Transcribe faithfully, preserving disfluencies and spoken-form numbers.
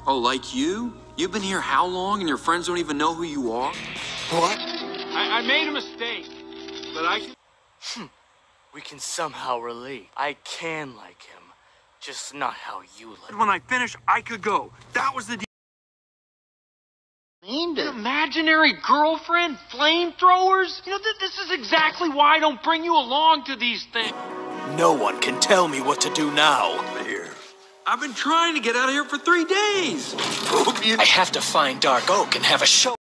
Oh, like you? You've been here how long and your friends don't even know who you are? What? I, I made a mistake, but I can... Hmm. We can somehow relate. I can like him, just not how you like him. When I finish, I could go. That was the deal. An imaginary girlfriend? Flamethrowers? You know, th this is exactly why I don't bring you along to these things. No one can tell me what to do now. Here. I've been trying to get out of here for three days. I have to find Dark Oak and have a show.